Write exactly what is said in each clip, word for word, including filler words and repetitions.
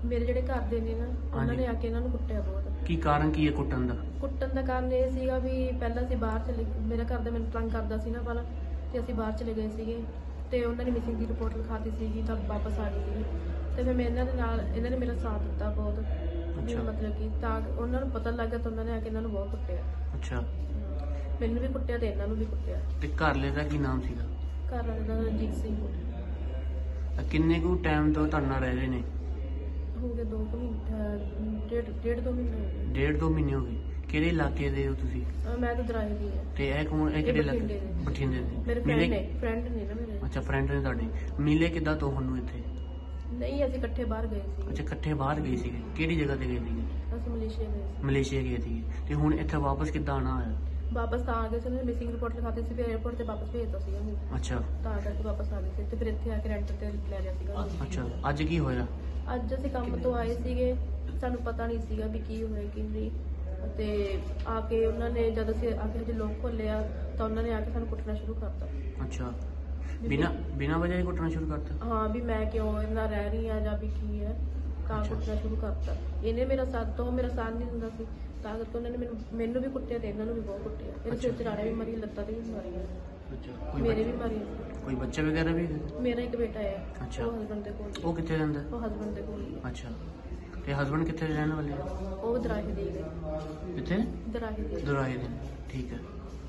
ਮੇਰੇ ਜਿਹੜੇ ਘਰ ਦੇ ਨੇ ਨਾ ਉਹਨਾਂ ਨੇ ਆ ਕੇ ਇਹਨਾਂ ਨੂੰ ਕੁੱਟਿਆ ਬਹੁਤ। ਕੀ ਕਾਰਨ ਕੀ ਹੈ ਕੁੱਟਣ ਦਾ? ਕੁੱਟਣ ਦਾ ਕਾਰਨ ਇਹ ਸੀਗਾ ਵੀ ਪਹਿਲਾਂ ਅਸੀਂ ਬਾਹਰ ਚਲੇ, ਮੇਰਾ ਘਰ ਦਾ ਮੈਨੂੰ ਤੰਗ ਕਰਦਾ ਸੀ ਨਾ ਪਹਿਲਾਂ, ਤੇ ਅਸੀਂ ਬਾਹਰ ਚਲੇ ਗਏ ਸੀਗੇ ਤੇ ਉਹਨਾਂ ਨੇ ਮਿਸਿੰਗ ਦੀ ਰਿਪੋਰਟ ਲਿਖਾਤੀ ਸੀਗੀ ਤਾਂ ਵਾਪਸ ਆ ਗਈ ਸੀ ਤੇ ਫਿਰ ਮੈਂ ਇਹਨਾਂ ਦੇ ਨਾਲ, ਇਹਨਾਂ ਨੇ ਮੇਰਾ ਸਾਥ ਦਿੱਤਾ ਬਹੁਤ। ਅੱਛਾ। ਮਤਲਬ ਕਿ ਤਾਂ ਉਹਨਾਂ ਨੂੰ ਪਤਾ ਲੱਗ ਗਿਆ ਤਾਂ ਉਹਨਾਂ ਨੇ ਆ ਕੇ ਇਹਨਾਂ ਨੂੰ ਬਹੁਤ ਕੁੱਟਿਆ। ਅੱਛਾ। ਮੈਨੂੰ ਵੀ ਕੁੱਟਿਆ ਤੇ ਇਹਨਾਂ ਨੂੰ ਵੀ ਕੁੱਟਿਆ। ਤੇ ਘਰਲੇ ਦਾ ਕੀ ਨਾਮ ਸੀਗਾ? ਘਰ ਵਾਲੇ ਦਾ ਰਣਜੀਤ ਸਿੰਘ। ਕਿੰਨੇ ਕੁ ਟਾਈਮ ਤੋਂ ਤੁਹਾਡੇ ਨਾਲ ਰਹਿ ਰਹੇ ਨੇ? ਹੋ ਗਏ ਦੋ ਕੁ ਮਹੀਨੇ, ਡੇਢ ਡੇਢ ਦੋ ਮਹੀਨੇ ਹੋ ਗਏ। ਡੇਢ ਦੋ ਮਹੀਨੇ ਹੋ ਗਏ। ਕਿਹੜੇ ਇਲਾਕੇ ਦੇ ਹੋ ਤੁਸੀਂ? ਅਹ ਮੈਂ ਤਾਂ ਦਰਾਹੇ ਦੀ ਹਾਂ। ਤੇ ਇਹ ਕੌਣ, ਇਹ ਕਿਹੜੇ ਇਲਾਕੇ? ਬਠਿੰਡੇ ਦੇ। ਬਠਿੰਡੇ ਦੇ। ਮੇਰੇ ਫਰੈਂਡ ਨੇ, ਫਰੈਂਡ ਨੇ ਨਾ ਮੇਰੇ। ਅੱਛਾ, ਫਰੈਂਡ ਨੇ ਤੁਹਾਡੇ। ਮਿਲੇ ਕਿੱਦਾਂ ਤੁਹਾਨੂੰ ਇੱਥੇ? ਨਹੀਂ, ਅਸੀਂ ਇਕੱਠੇ ਬਾਹਰ ਗਏ ਸੀ। ਅੱਛਾ, ਇਕੱਠੇ ਬਾਹਰ ਗਏ ਸੀਗੇ। ਕਿਹੜੀ ਜਗ੍ਹਾ ਤੇ ਗਏ ਸੀਗੇ? ਅਸੀਂ ਮਲੇਸ਼ੀਆ ਗਏ ਸੀ। ਮਲੇਸ਼ੀਆ ਗਏ ਸੀਗੇ। ਤੇ ਹੁਣ ਇੱਥੇ ਵਾਪਸ ਕਿੱਦਾਂ ਆਣਾ ਹੋਇਆ? ਵਾਪਸ ਤਾਂ ਆ ਗਏ ਸੀ, ਉਹਨਾਂ ਨੇ ਮਿਸਿੰਗ ਰਿਪੋਰਟ ਲਿਖਾਤੀ ਸੀ, ਫਿਰ 에어ਪੋਰਟ ਤੇ ਵਾਪਸ ਭੇਜਤਾ ਸੀਗਾ ਮੈਨੂੰ। ਅੱਛਾ। ਤਾਂ ਕਰਕੇ ਵਾਪਸ ਆ ਗਏ ਸੀ ਤੇ ਫਿਰ ਇੱਥੇ ਆ ਕੇ ਰੈਂਟ ਤੇ ਲੈ ਲਿਆ ਸੀਗਾ। ਅੱਛਾ, ਅੱਜ ਕੀ ਹੋਇਆ? ਅੱਜ ਅਸੀਂ ਕੰਮ ਤੋਂ ਆਏ ਸੀਗੇ, ਸਾਨੂੰ ਪਤਾ ਨਹੀਂ ਸੀਗਾ ਵੀ ਕੀ ਹੋਇਆ ਕੀ ਨਹੀਂ, ਤੇ ਆ ਕੇ ਉਹਨਾਂ ਨੇ ਜਦ ਅਸੀਂ ਆ ਕੇ ਹਜੇ ਲੋਕ ਖੋਲਿਆ ਤਾਂ ਉਹਨਾਂ ਨੇ ਆ ਕੇ ਸਾਨੂੰ ਕੁੱਟਣਾ ਸ਼ੁਰੂ ਕਰਤਾ। ਅੱਛਾ, ਬਿਨਾ ਬਿਨਾ ਵਜ੍ਹਾ ਹੀ ਕੁੱਟਣਾ ਸ਼ੁਰੂ ਕਰਤਾ? ਹਾਂ, ਵੀ ਮੈਂ ਕਿਉਂ ਇਹਨਾਂ ਰਹਿ ਰਹੀ ਆ ਜਾਂ ਵੀ ਕੀ ਹੈ, ਤਾਂ ਕੁੱਟਣਾ ਸ਼ੁਰੂ ਕਰਤਾ। ਇਹਨੇ ਮੇਰਾ ਸਾਥ ਤੋਂ ਮੇਰਾ ਸਾਥ ਨਹੀਂ ਦਿੰਦਾ ਸੀ, ਤਾਂ ਕਰਕੇ ਉਹਨਾਂ ਨੇ ਮੈਨੂੰ ਮੈਨੂੰ ਵੀ ਕੁੱਟਿਆ ਤੇ ਇਹਨਾਂ ਨੂੰ ਵੀ ਬਹੁਤ ਕੁੱਟਿਆ। ਇਹਦੇ ਸਿਰ 'ਚ ਰਾੜਾਂ ਵੀ ਮਾਰੀਆਂ, ਲੱਤਾਂ ਤੇ ਵੀ ਮਾਰੀਆਂ। ਅੱਛਾ। ਕੋਈ ਮੇਰੇ ਵੀ ਬੱਚੇ- ਮਾਰੀਆਂ। ਕੋਈ ਬੱਚੇ ਵਗੈਰਾ ਵੀ? ਮੇਰਾ ਇੱਕ ਬੇਟਾ ਹੈ। ਅੱਛਾ। ਉਹ ਹਸਬੈਂਡ ਦੇ ਕੋਲ। ਉਹ ਕਿੱਥੇ ਰਹਿੰਦਾ? ਉਹ ਹਸਬੈਂਡ ਦੇ ਕੋਲ ਹੀ ਹੈ। ਅੱਛਾ। ਤੇ ਹਸਬੰਡ ਕਿੱਥੇ ਰਹਿਣ ਵਾਲੇ ਆ? ਉਹ ਦਰਾਹੇ ਦੇ ਗਏ। ਕਿੱਥੇ? ਦਰਾਹੇ ਦੇ। ਦੁਰਾਏ ਦੇ। ਠੀਕ ਹੈ।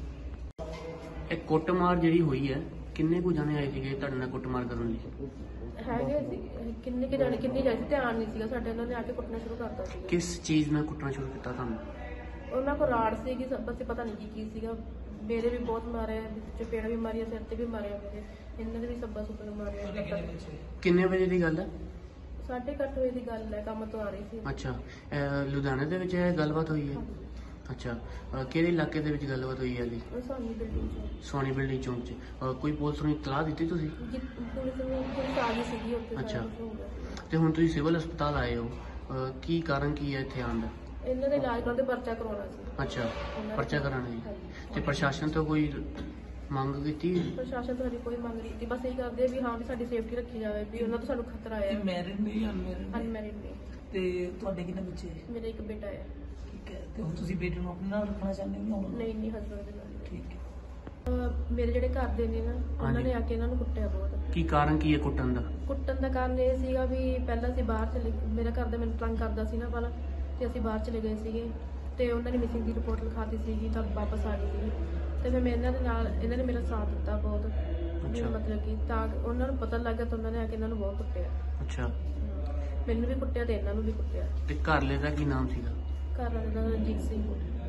ਇਹ ਕੁੱਟਮਾਰ ਜਿਹੜੀ ਹੋਈ ਹੈ, ਕਿੰਨੇ ਕੁ ਜਾਣੇ ਆਏ ਸੀਗੇ ਤੁਹਾਡੇ ਨਾਲ ਕੁੱਟਮਾਰ ਕਰਨ ਲਈ? ਹੈਗੇ ਸੀ ਕਿੰਨੇ ਕਿ ਜਾਣੇ, ਕਿੰਨੀ ਜਾਏ ਸੀ, ਧਿਆਨ ਨਹੀਂ ਸੀਗਾ ਸਾਡੇ। ਉਹਨਾਂ ਨੇ ਆ ਕੇ ਕੁੱਟਣਾ ਸ਼ੁਰੂ ਕਰਤਾ ਸੀ। ਕਿਸ ਚੀਜ਼ ਨਾਲ ਕੁੱਟਣਾ ਸ਼ੁਰੂ ਕੀਤਾ ਤੁਹਾਨੂੰ? ਉਹਨਾਂ ਕੋਲ ਰਾੜ ਸੀਗੀ, ਸਭ ਅਸੀਂ ਪਤਾ ਨਹੀਂ ਕੀ ਕੀ ਸੀਗਾ। ਮੇਰੇ ਵੀ ਬਹੁਤ ਮਾਰੇ, ਚਪੇੜਾ ਵੀ ਮਾਰੀਆਂ, ਸਿਰ ਤੇ ਵੀ ਮਾਰਿਆ ਮੇਰੇ। ਇਹਨਾਂ ਦੇ ਵੀ ਸੱਬਾ ਸੁੱਬਾ ਮਾਰਿਆ। ਕਿੰਨੇ ਵਜੇ ਦੀ ਗੱਲ ਹੈ? ਸਾਢੇ ਕੁ ਅੱਠ ਵਜੇ ਦੀ ਗੱਲ ਹੈ, ਕੰਮ ਤੋਂ ਆ ਰਹੀ ਸੀ। ਅੱਛਾ। ਅਹ ਲੁਧਿਆਣੇ ਦੇ ਵਿੱਚ ਇਹ ਗੱਲਬਾਤ ਹੋਈ ਹੈ? ਅੱਛਾ। ਅਹ ਕਿਹੜੇ ਇਲਾਕੇ ਦੇ ਵਿੱਚ ਗੱਲਬਾਤ ਹੋਈ ਹੈ ਜੀ? ਉਹ ਸਾਨੂੰ ਬਿਲਡਿੰਗ 'ਚ। ਸੋਨੀ ਬਿਲਡਿੰਗ ਚੌਂਕ 'ਚ। ਅਹ ਕੋਈ ਪੁਲਿਸ ਨੂੰ ਇਤਲਾਹ ਦਿੱਤੀ ਤੁਸੀਂ? ਜੀ, ਪੁਲਿਸ ਨੂੰ ਪੁਲਿਸ ਆ ਗਈ ਸੀਗੀ ਉੱਥੇ। ਅੱਛਾ। ਸਾਰਾ ਕੁਛ ਹੋ ਗਿਆ। ਤੇ ਹੁਣ ਤੁਸੀਂ ਸਿਵਲ ਹਸਪਤਾਲ ਆਏ ਹੋ, ਅਹ ਕੀ ਕਾਰਨ ਕੀ ਹੈ ਇੱਥੇ ਆਉਣ ਦਾ? ਇਹਨਾਂ ਦੇ ਇਲਾਜ ਕਰਾਉਣ ਤੇ ਪਰਚਾ ਕਰਵਾਉਣਾ ਸੀ। ਅੱਛਾ, ਪਰਚਾ ਕਰਾਉਣਾ ਜੀ। ਹਾਂਜੀ। ਤੇ ਪ੍ਰਸ਼ਾਸਨ ਤੋਂ ਕੋਈ ਮੰਗ ਕੀਤੀ? ਪ੍ਰਸ਼ਾਸਨ ਤੋਂ ਸਾਡੀ ਕੋਈ ਮੰਗ ਨਹੀਂ ਕੀਤੀ, ਬਸ ਇਹ ਕਰਦੇ ਆ ਵੀ ਹਾਂ ਵੀ ਸਾਡੀ ਸੇਫਟੀ ਰੱਖੀ ਜਾਵੇ, ਵੀ ਉਹਨਾਂ ਤੋਂ ਸਾਨੂੰ ਖਤਰਾ ਇਹ ਹੈ। ਮੈਰਿਡ ਨੇ ਜਾਂ ਅਨਮੈਰਿਡ ਨੇ? ਅਨਮੈਰਿਡ ਨੇ। ਤੇ ਤੁਹਾਡੇ ਕਿੰਨੇ ਬੱਚੇ? ਮੇਰਾ ਇੱਕ ਬੇਟਾ ਹੈ। ਠੀਕ ਹੈ। ਤੇ ਹੁਣ ਤੁਸੀਂ ਬੇਟੇ ਨੂੰ ਆਪਣੇ ਨਾਲ ਰੱਖਣਾ ਚਾਹੁੰਦੇ ਹੋ ਜਾਂ? ਨਹੀਂ ਨਹੀਂ, ਹਸਬੈਂਡ ਦੇ ਨਾਲ। ਠੀਕ ਹੈ। ਅਹ ਮੇਰੇ ਜਿਹੜੇ ਘਰ ਦੇ ਨੇ ਨਾ ਉਹਨਾਂ ਨੇ ਆ ਕੇ ਇਹਨਾਂ ਨੂੰ ਕੁੱਟਿਆ ਬਹੁਤ। ਕੀ ਕਾਰਨ ਕੀ ਹੈ ਕੁੱਟਣ ਦਾ? ਕੁੱਟਣ ਦਾ ਕਾਰਨ ਇਹ ਸੀਗਾ ਵੀ ਪਹਿਲਾਂ ਅਸੀਂ ਬਾਹਰ ਚਲੇ, ਮੇਰਾ ਘਰ ਦਾ ਮੈਨੂੰ ਤੰਗ ਕਰਦਾ ਸੀ ਨਾ ਪਹਿਲਾਂ, ਤੇ ਅਸੀਂ ਬਾਹਰ ਚਲੇ ਗਏ ਸੀਗੇ ਤੇ ਉਹਨਾਂ ਨੇ ਮਿਸਿੰਗ ਦੀ ਰਿਪੋਰਟ ਲਿਖਾਤੀ ਸੀਗੀ ਤਾਂ ਵਾਪਸ ਆ ਗਈ ਸੀ ਤੇ ਫਿਰ ਮੈਂ ਇਹਨਾਂ ਦੇ ਨਾਲ, ਇਹਨਾਂ ਨੇ ਮੇਰਾ ਸਾਥ ਦਿੱਤਾ ਬਹੁਤ। ਅੱਛਾ। ਮਤਲਬ ਕਿ ਤਾਂ ਉਹਨਾਂ ਨੂੰ ਪਤਾ ਲੱਗ ਗਿਆ ਤਾਂ ਉਹਨਾਂ ਨੇ ਆ ਕੇ ਇਹਨਾਂ ਨੂੰ ਬਹੁਤ ਕੁੱਟਿਆ। ਅੱਛਾ। ਮੈਨੂੰ ਵੀ ਕੁੱਟਿਆ ਤੇ ਇਹਨਾਂ ਨੂੰ ਵੀ ਕੁੱਟਿਆ। ਤੇ ਘਰਲੇ ਦਾ ਕੀ ਨਾਮ ਸੀਗਾ? ਘਰ ਵਾਲੇ ਦਾ ਰਣਜੀਤ ਸਿੰਘ।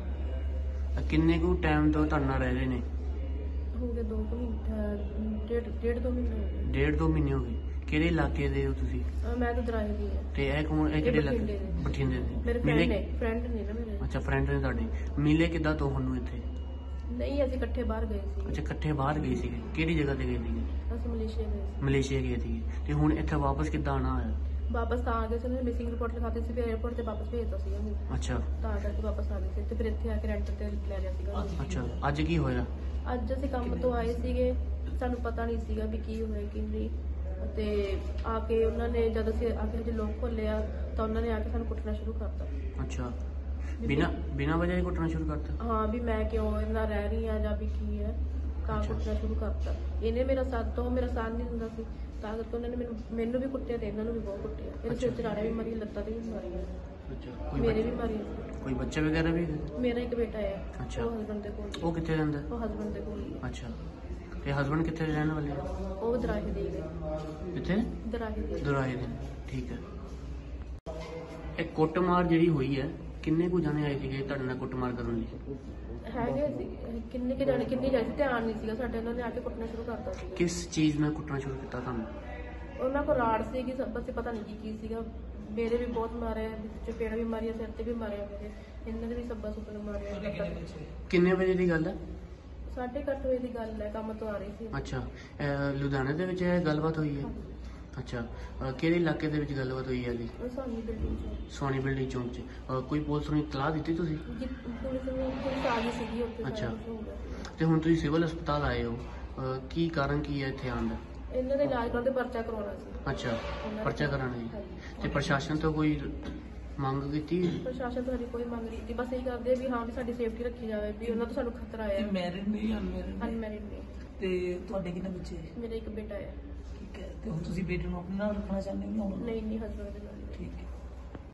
ਕਿੰਨੇ ਕੁ ਟਾਈਮ ਤੋਂ ਤੁਹਾਡੇ ਨਾਲ ਰਹਿ ਰਹੇ ਨੇ? ਹੋ ਗਏ ਦੋ ਕੁ ਮਹੀਨੇ, ਡੇਢ ਡੇਢ ਦੋ ਮਹੀਨੇ ਹੋ ਗਏ। ਡੇਢ ਦੋ ਮਹੀਨੇ ਹੋ ਗਏ। ਕਿਹੜੇ ਇਲਾਕੇ ਦੇ ਹੋ ਤੁਸੀਂ? ਅਹ ਮੈਂ ਤਾਂ ਦਰਾਹੇ ਦੀ ਹਾਂ। ਤੇ ਇਹ ਕੌਣ, ਇਹ ਕਿਹੜੇ ਇਲਾਕੇ? ਬਠਿੰਡੇ ਦੇ। ਬਠਿੰਡੇ ਦੇ। ਮੇਰੇ ਫਰੈਂਡ ਨੇ, ਫਰੈਂਡ ਨੇ ਨਾ ਮੇਰੇ। ਅੱਛਾ, ਫਰੈਂਡ ਨੇ ਤੁਹਾਡੇ। ਮਿਲੇ ਕਿੱਦਾਂ ਤੁਹਾਨੂੰ ਇੱਥੇ? ਨਹੀਂ, ਅਸੀਂ ਇਕੱਠੇ ਬਾਹਰ ਗਏ ਸੀ। ਅੱਛਾ, ਇਕੱਠੇ ਬਾਹਰ ਗਏ ਸੀਗੇ। ਕਿਹੜੀ ਜਗ੍ਹਾ ਤੇ ਗਏ ਸੀਗੇ? ਅਸੀਂ ਮਲੇਸ਼ੀਆ ਗਏ ਸੀ। ਮਲੇਸ਼ੀਆ ਗਏ ਸੀਗੇ। ਤੇ ਹੁਣ ਇੱਥੇ ਵਾਪਸ ਕਿੱਦਾਂ ਆਣਾ ਹੋਇਆ? ਵਾਪਸ ਤਾਂ ਆ ਗਏ ਸੀ, ਉਹਨਾਂ ਨੇ ਮਿਸਿੰਗ ਰਿਪੋਰਟ ਲਿਖਾਤੀ ਸੀ, ਫਿਰ 에어ਪੋਰਟ ਤੇ ਵਾਪਸ ਭੇਜਤਾ ਸੀਗਾ ਮੈਨੂੰ। ਅੱਛਾ। ਤਾਂ ਕਰਕੇ ਵਾਪਸ ਆ ਗਏ ਸੀ ਤੇ ਫਿਰ ਇੱਥੇ ਆ ਕੇ ਰੈਂਟ ਤੇ ਲੈ ਲਿਆ ਸੀਗਾ। ਅੱਛਾ, ਅੱਜ ਕੀ ਹੋਇਆ? ਅੱਜ ਅਸੀਂ ਕੰਮ ਤੋਂ ਆਏ ਸੀਗੇ, ਸਾਨੂੰ ਪਤਾ ਨਹੀਂ ਸੀਗਾ ਵੀ ਕੀ ਹੋਇਆ ਕੀ ਨਹੀਂ, ਤੇ ਆ ਕੇ ਉਹਨਾਂ ਨੇ ਜਦ ਅਸੀਂ ਆ ਕੇ ਹਜੇ ਲੋਕ ਖੋਲਿਆ ਤਾਂ ਉਹਨਾਂ ਨੇ ਆ ਕੇ ਸਾਨੂੰ ਕੁੱਟਣਾ ਸ਼ੁਰੂ ਕਰਤਾ। ਅੱਛਾ। ਬਿਨਾ ਬਿਨਾ ਵਜ੍ਹਾ ਹੀ ਕੁੱਟਣਾ ਸ਼ੁਰੂ ਕਰਤਾ? ਹਾਂ, ਵੀ ਮੈਂ ਕਿਉਂ ਇਹਨਾਂ ਰਹਿ ਰਹੀ ਆ ਜਾਂ ਵੀ ਕੀ ਹੈ, ਤਾਂ ਕੁੱਟਣਾ ਸ਼ੁਰੂ ਕਰਤਾ। ਇਹਨੇ ਮੇਰਾ ਸਾਥ ਤੋਂ ਮੇਰਾ ਸਾਥ ਨਹੀਂ ਦਿੰਦਾ ਸੀ, ਤਾਂ ਕਰਕੇ ਉਹਨਾਂ ਨੇ ਮੈਨੂੰ ਮੈਨੂੰ ਵੀ ਕੁੱਟਿਆ ਤੇ ਇਹਨਾਂ ਨੂੰ ਵੀ ਬਹੁਤ ਕੁੱਟਿਆ। ਇਹਦੇ ਸਿਰ 'ਚ ਰਾੜਾਂ ਵੀ ਮਾਰੀਆਂ, ਲੱਤਾਂ ਤੇ ਵੀ ਮਾਰੀਆਂ। ਅੱਛਾ। ਕੋਈ ਮੇਰੇ ਵੀ ਬੱਚੇ- ਮਾਰੀਆਂ। ਕੋਈ ਬੱਚੇ ਵਗੈਰਾ ਵੀ? ਮੇਰਾ ਇੱਕ ਬੇਟਾ ਹੈ। ਅੱਛਾ। ਉਹ ਹਸਬੈਂਡ ਦੇ ਕੋਲ। ਉਹ ਕਿੱਥੇ ਰਹਿੰਦਾ? ਉਹ ਹਸਬੈਂਡ ਦੇ ਕੋਲ ਹੀ ਹੈ। ਅੱਛਾ। ਤੇ ਹਸਬੰਡ ਕਿੱਥੇ ਰਹਿਣ ਵਾਲੇ ਆ? ਉਹ ਦਰਾਹੇ ਦੇ ਗਏ। ਕਿੱਥੇ? ਦਰਾਹੇ ਦੇ। ਦੁਰਾਏ ਦੇ। ਠੀਕ ਹੈ। ਇਹ ਕੁੱਟਮਾਰ ਜਿਹੜੀ ਹੋਈ ਹੈ, ਕਿੰਨੇ ਕੁ ਜਾਣੇ ਆਏ ਸੀਗੇ ਤੁਹਾਡੇ ਨਾਲ ਕੁੱਟਮਾਰ ਕਰਨ ਲਈ? ਹੈਗੇ ਸੀ ਕਿੰਨੇ ਕਿ ਜਾਣੇ, ਕਿੰਨੀ ਜਾਏ ਸੀ, ਧਿਆਨ ਨਹੀਂ ਸੀਗਾ ਸਾਡੇ। ਉਹਨਾਂ ਨੇ ਆ ਕੇ ਕੁੱਟਣਾ ਸ਼ੁਰੂ ਕਰਤਾ ਸੀ। ਕਿਸ ਚੀਜ਼ ਨਾਲ ਕੁੱਟਣਾ ਸ਼ੁਰੂ ਕੀਤਾ ਤੁਹਾਨੂੰ? ਉਹਨਾਂ ਕੋਲ ਰਾੜ ਸੀਗੀ, ਸਭ ਅਸੀਂ ਪਤਾ ਨਹੀਂ ਕੀ ਕੀ ਸੀਗਾ। ਮੇਰੇ ਵੀ ਬਹੁਤ ਮਾਰੇ, ਚਪੇੜਾ ਵੀ ਮਾਰੀਆਂ, ਸਿਰ ਤੇ ਵੀ ਮਾਰਿਆ ਮੇਰੇ। ਇਹਨਾਂ ਦੇ ਵੀ ਸੱਬਾ ਸੁੱਬਾ ਮਾਰਿਆ। ਲੱਤਾਂ ਤੇ। ਕਿੰਨੇ ਵਜੇ ਦੀ ਗੱਲ ਹੈ? ਸਾਢੇ ਕੁ ਅੱਠ ਵਜੇ ਦੀ ਗੱਲ ਹੈ, ਕੰਮ ਤੋਂ ਆ ਰਹੀ ਸੀ। ਅੱਛਾ। ਅਹ ਲੁਧਿਆਣੇ ਦੇ ਵਿੱਚ ਇਹ ਗੱਲਬਾਤ ਹੋਈ ਹੈ? ਅੱਛਾ। ਅਹ ਕਿਹੜੇ ਇਲਾਕੇ ਦੇ ਵਿੱਚ ਗੱਲਬਾਤ ਹੋਈ ਹੈ ਜੀ? ਉਹ ਸਾਨੂੰ ਬਿਲਡਿੰਗ 'ਚ। ਸੋਨੀ ਬਿਲਡਿੰਗ ਚੌਂਕ 'ਚ। ਅਹ ਕੋਈ ਪੁਲਿਸ ਨੂੰ ਇਤਲਾਹ ਦਿੱਤੀ ਤੁਸੀਂ? ਜੀ, ਪੁਲਿਸ ਨੂੰ ਪੁਲਿਸ ਆ ਗਈ ਸੀਗੀ ਉੱਥੇ। ਸਾਰਾ ਅੱਛਾ। ਕੁਛ ਹੋ ਗਿਆ। ਤੇ ਹੁਣ ਤੁਸੀਂ ਸਿਵਲ ਹਸਪਤਾਲ ਆਏ ਹੋ, ਅਹ ਕੀ ਕਾਰਨ ਕੀ ਹੈ ਇੱਥੇ ਆਉਣ ਦਾ? ਇਹਨਾਂ ਦੇ ਇਲਾਜ ਕਰਾਉਣ ਤੇ ਪਰਚਾ ਕਰਵਾਉਣਾ ਸੀ। ਅੱਛਾ, ਉਹਨਾਂ ਪਰਚਾ ਦੇ- ਕਰਾਉਣਾ ਜੀ। ਹਾਂਜੀ। ਤੇ ਪ੍ਰਸ਼ਾਸਨ ਤੋਂ ਕੋਈ ਮੰਗ ਕੀਤੀ? ਪ੍ਰਸ਼ਾਸਨ ਤੋਂ ਸਾਡੀ ਕੋਈ ਮੰਗ ਨਹੀਂ ਕੀਤੀ, ਬਸ ਇਹ ਕਰਦੇ ਆ ਵੀ ਹਾਂ ਵੀ ਸਾਡੀ ਸੇਫਟੀ ਰੱਖੀ ਜਾਵੇ, ਵੀ ਉਹਨਾਂ ਤੋਂ ਸਾਨੂੰ ਖਤਰਾ ਇਹ ਹੈ। ਮੈਰਿਡ ਨੇ ਜਾਂ ਅਨਮੈਰਿਡ ਨੇ? ਅਨਮੈਰਿਡ ਨੇ। ਤੇ ਤੁਹਾਡੇ ਕਿੰਨੇ ਬੱਚੇ ਹੈ? ਮੇਰਾ ਇੱਕ ਬੇਟਾ ਹੈ। ਠੀਕ ਹੈ, ਤੇ ਹੁਣ ਤੁਸੀਂ ਬੇਟੇ ਨੂੰ ਆਪਣੇ ਨਾਲ ਰੱਖਣਾ ਚਾਹੁੰਦੇ ਹੋ ਜਾਂ ਉਹਨਾਂ ਨੂੰ? ਨਹੀਂ ਨਹੀਂ ਹਸਬੰਦ ਦੇ ਨਾਲ। ਠੀਕ ਹੈ।